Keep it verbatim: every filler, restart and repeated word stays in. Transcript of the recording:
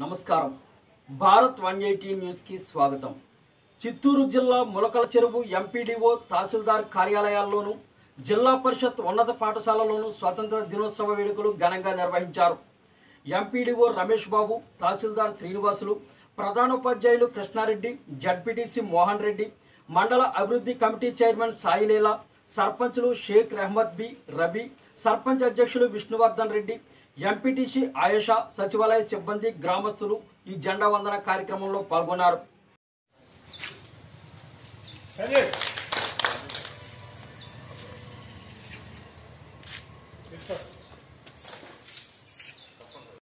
నమస్కారం Bharat one eighty news కి స్వాగతం। చిత్తూరు జిల్లా ములకల చెరువు ఎంపీడీఓ తహసీల్దార్ కార్యాలయాల్లోనూ జిల్లా పరిషత్ ఉన్నత పాఠశాలలోనూ స్వాతంత్ర దినోత్సవ వేడుకలు ఘనంగా నిర్వహించారు। ఎంపీడీఓ రమేష్ బాబు, తహసీల్దార్ శ్రీనివాసులు, ప్రధానోపాధ్యాయులు కృష్ణారెడ్డి, జడ్పీటీసీ మోహన్ రెడ్డి, మండల అభివృద్ధి కమిటీ చైర్మన్ సాయిలీలా, సర్పంచులు షేక్ రెహ్మద్ బి రబీ, సర్పంచ్ అధ్యక్షులు విష్ణువర్ధన్ రెడ్డి, ఎంపీటీసీ ఆయేషా, సచివాలయ సిబ్బంది, గ్రామస్తులు ఈ జెండా వందన కార్యక్రమంలో పాల్గొన్నారు। Listo.